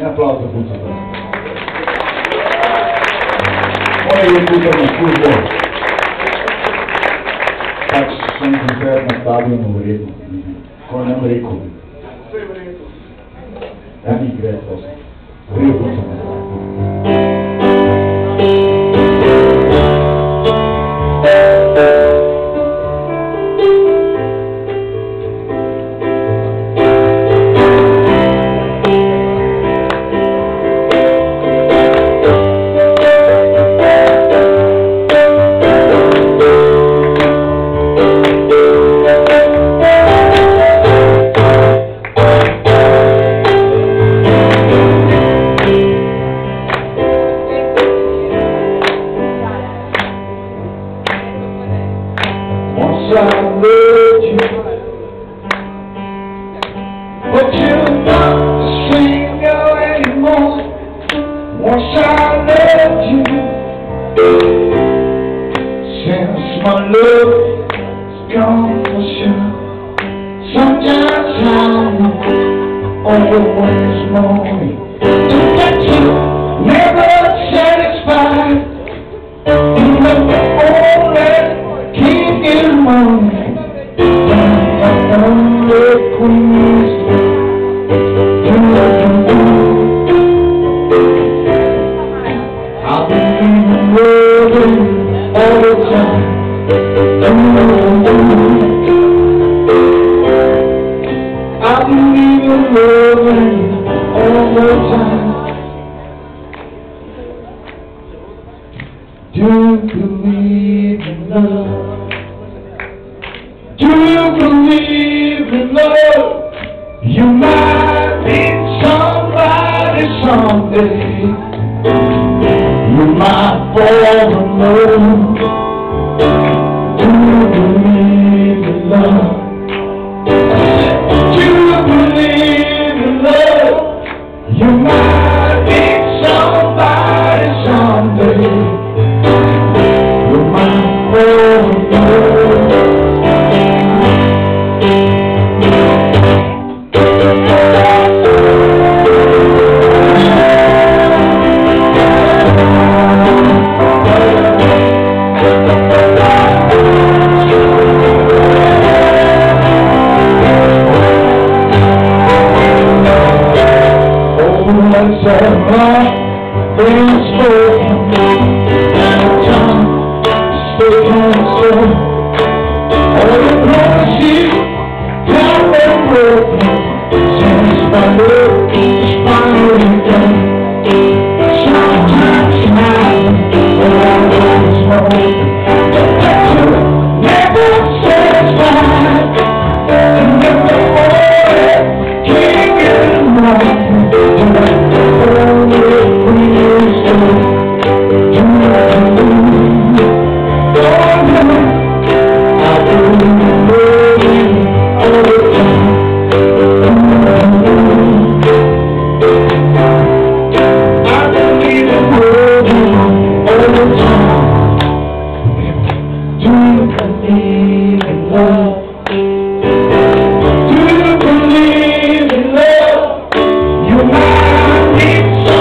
Un applauso a tutti. Moje kulturno službo, pač sem koncert na stadionu verjetno, ko nam rekel. Ja, mi gre, prosim. Rekel sem. Once I loved you, but you're not the singer anymore. Once I loved you, since my love is gone for sure. Sometimes I'm always morning, that you never satisfied. You left the only keep in mind, the only queen I've been loving all the time. I've been loving all the time. Do you believe in love? Do you believe in love? You might meet somebody someday. You might fall in love. Do you believe in love? Do you believe in love? You might meet somebody someday. You might fall in love. Let's have my things spoken, and time spoken so. All the promises have been broken since my love is finally done. Sometimes I'm always morning, but you're never satisfied. And never always can't get enough. Do you believe in love? You might need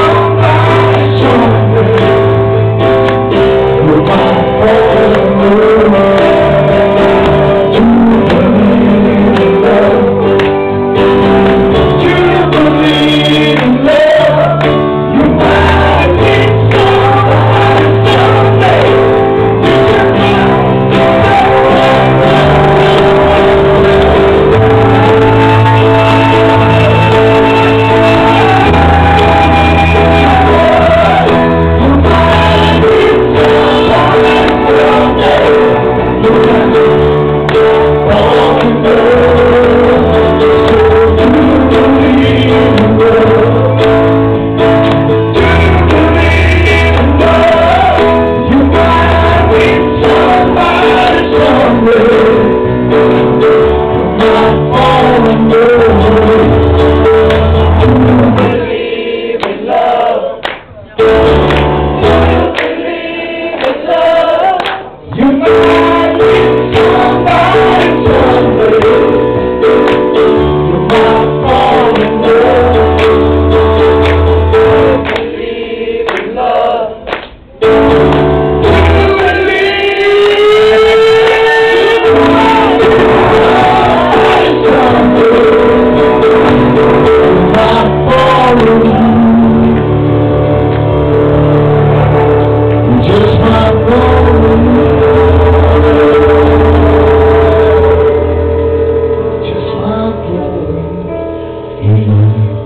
morning.